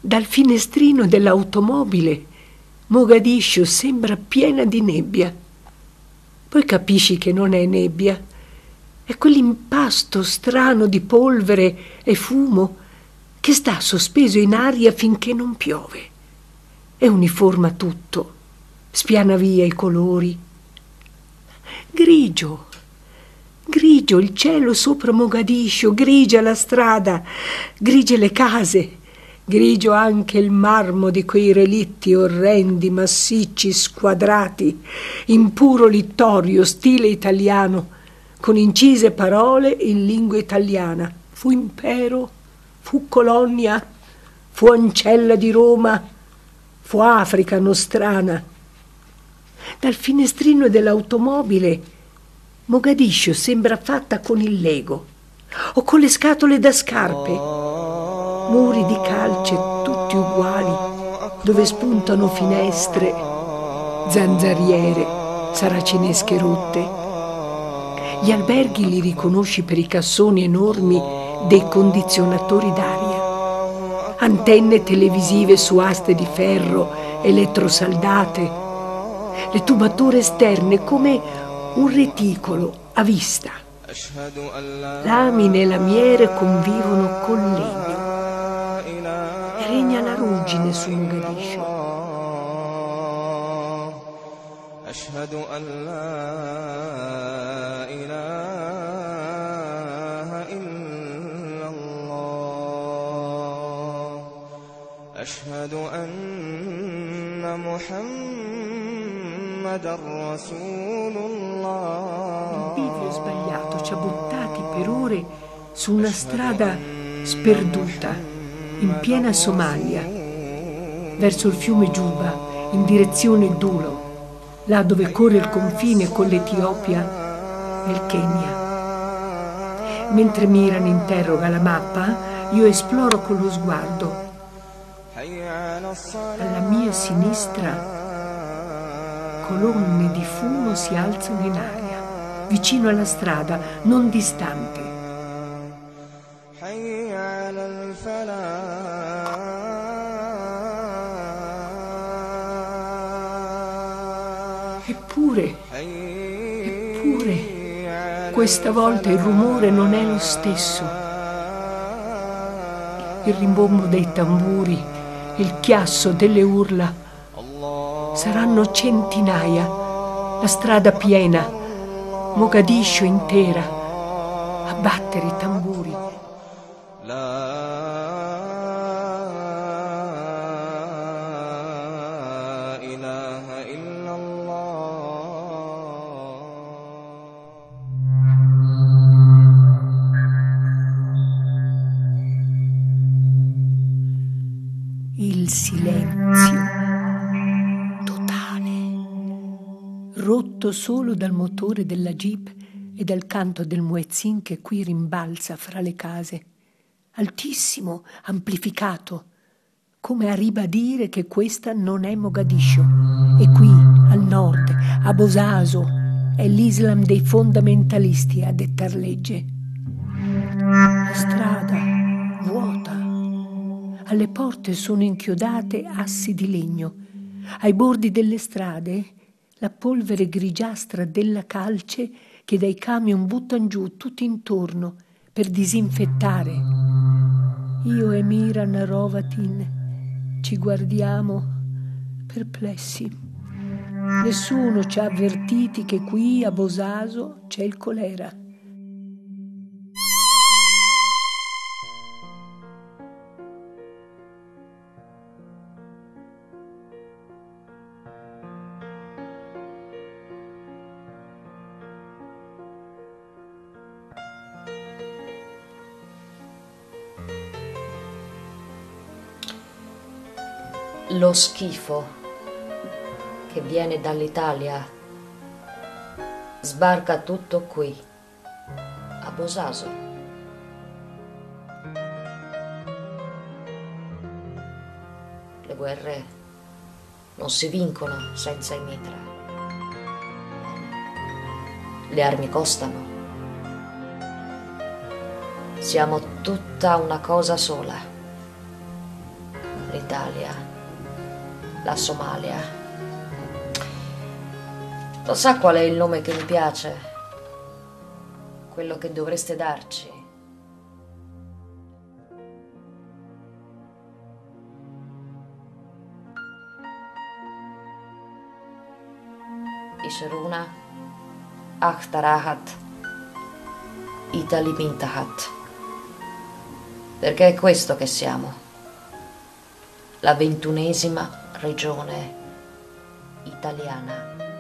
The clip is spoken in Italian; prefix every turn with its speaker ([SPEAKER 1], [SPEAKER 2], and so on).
[SPEAKER 1] Dal finestrino dell'automobile Mogadiscio sembra piena di nebbia. Poi capisci che non è nebbia, è quell'impasto strano di polvere e fumo che sta sospeso in aria finché non piove e uniforma tutto, spiana via i colori. Grigio, grigio il cielo sopra Mogadiscio, grigia la strada, grigie le case, grigio anche il marmo di quei relitti orrendi, massicci, squadrati, in puro littorio, stile italiano, con incise parole in lingua italiana. Fu impero, fu colonia, fu ancella di Roma, fu Africa nostrana. Dal finestrino dell'automobile Mogadiscio sembra fatta con il Lego o con le scatole da scarpe. Muri di calce tutti uguali, dove spuntano finestre, zanzariere, saracinesche rotte. Gli alberghi li riconosci per i cassoni enormi dei condizionatori d'aria, antenne televisive su aste di ferro, elettrosaldate, le tubature esterne come un reticolo a vista. Lamine e lamiere convivono col legno. E regna la ruggine su Mogadiscio.
[SPEAKER 2] أشهد أن لا إله إلا الله أشهد أن محمدا رسول الله.
[SPEAKER 1] Il bivio sbagliato ci ha buttati per ore su una strada sperduta in piena Somalia, verso il fiume Giuba, in direzione Dulo, là dove corre il confine con l'Etiopia e il Kenya. Mentre Miran interroga la mappa, io esploro con lo sguardo. Alla mia sinistra colonne di fumo si alzano in aria, vicino alla strada, non distante. Eppure, questa volta il rumore non è lo stesso. Il rimbombo dei tamburi, il chiasso delle urla. Saranno centinaia, la strada piena, Mogadiscio intera, a battere i tamburi. Il silenzio totale, rotto solo dal motore della Jeep e dal canto del muezzin che qui rimbalza fra le case, altissimo, amplificato, come a ribadire che questa non è Mogadiscio. E qui, al nord, a Bosaso, è l'Islam dei fondamentalisti a dettar legge. La strada vuota. Alle porte sono inchiodate assi di legno. Ai bordi delle strade la polvere grigiastra della calce che dai camion buttan giù tutti intorno per disinfettare. Io e Miran Rovatin ci guardiamo perplessi. Nessuno ci ha avvertiti che qui a Bosaso c'è il colera.
[SPEAKER 3] Lo schifo che viene dall'Italia sbarca tutto qui, a Bosaso. Le guerre non si vincono senza i mitra. Le armi costano. Siamo tutta una cosa sola. l'Italia, la Somalia. Lo sa qual è il nome che mi piace? Quello che dovreste darci. Isheruna, Ahtarahat, Itali Mintahat. Perché è questo che siamo, la 21ª regione italiana.